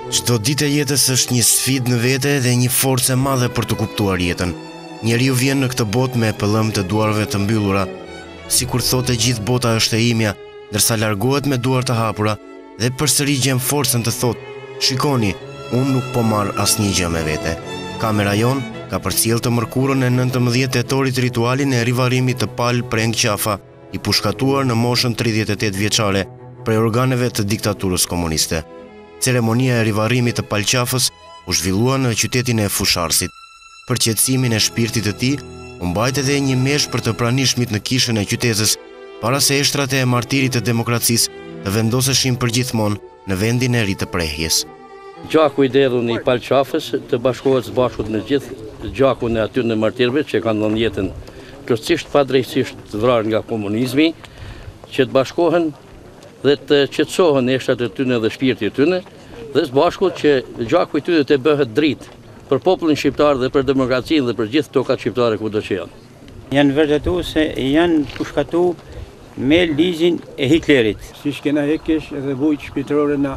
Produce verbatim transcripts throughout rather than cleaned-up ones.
Çdo ditë e jetës është një sfidë në vete dhe një forcë e madhe për të kuptuar jetën. Njeriu vjen në këtë botë me pëllëm të duarve të mbyllura, sikur thotë gjithë bota është e imja, ndërsa largohet me duar të hapura dhe përsëri gjen forcën të thotë: "Shikoni, unë nuk po marr asnjë gjë me vete." Kamera jon ka përcjell të mërkurën e nëntëmbëdhjetë tetorit ritualin e rivarrimit të Pal Preng Qafa, i pushkatuar në moshën tridhjetë e tetë vjeçare prej organeve të diktaturës komuniste. Ceremonia e rivarrimit të Palqafës u zhvillua në qytetin e Fusharsit. Për qetësimin e shpirtit të tij, u mbajt edhe një mesh për të pranishmit në kishën e qytetës, para se eshtrat e martirit të demokracisë të vendoseshin përgjithmonë në vendin e ri të prehjes. Gjaku i dedhur i Palqafës të bashkohet së bashku në gjithë gjakun e aty në martirëve që kanë dhënë jetën plotësisht padrejtisht vrarë nga komunizmi, që të bashkohen dhe të qetësohen eshtrat e tyre dhe shpirti i tyre, dhe së bashku që gjaku i tyre të bëhet dritë për popullin shqiptar dhe për demokracinë dhe për gjithë tokat shqiptare kudo që janë. Janë vërtetuar se janë pushkatuar me ligjin e Hitlerit. Si shkena hekesh edhe vujt shpirtërore na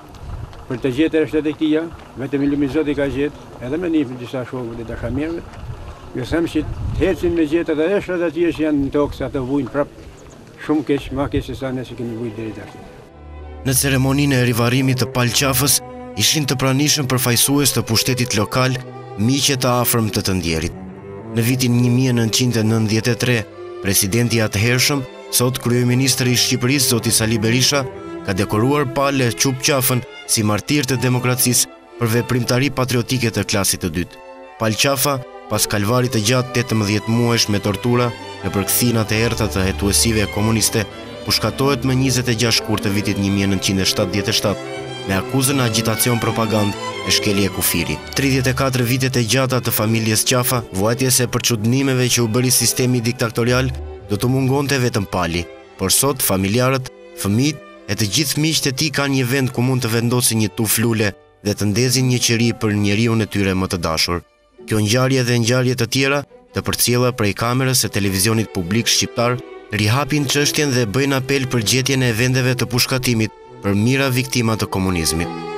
për të gjetur eshtrat e këtija, vetëm i lumi Zoti ka gjetë, edhe me një disa shokëve të dashamirëve. Jo them që të hecin me gjetë edhe eshtrat atje që janë në tokë, sa të vujnë prap shumë keq, ma keq se sa ne që kemi vujt deri tash. Në ceremoninë e rivarrimit të Palqafës ishin të pranishëm përfaqësues të pushtetit lokal, miqe të afërm të të ndjerit. Në vitin një mijë e nëntëqind e nëntëdhjetë e tre, presidenti i atëhershëm, sot kryeministri i Shqipërisë Zoti Sali Berisha, ka dekoruar Pal Qup Qafën si martir të demokracisë për veprimtari patriotike të klasit të dytë. Pal Qafa, pas kalvarit të gjatë tetëmbëdhjetë muajsh me tortura në përkthinat e errta të hetuesive komuniste, pushkatohet më njëzet e gjashtë shkurt të vitit një mijë e nëntëqind e shtatëdhjetë e shtatë me akuzën agitacion propagandë e shkelje kufiri. tridhjetë e katër vitet e gjata të familjes Qafa, vuajtjese për çuditënimeve që u bëri sistemi diktatorial, do të mungonte vetëm Pali, por sot familjarët, fëmijët e të gjithë miqtë e tij kanë një vend ku mund të vendosin një tuf lule dhe të ndezin një qiri për njeriun e tyre më të dashur. Kjo ngjarje dhe ngjarje të tjera, të përcjella prej kamerës së televizionit publik shqiptar, rihapin çështjen dhe bëjnë apel për gjetjen e vendeve të pushkatimit për mira viktima të komunizmit.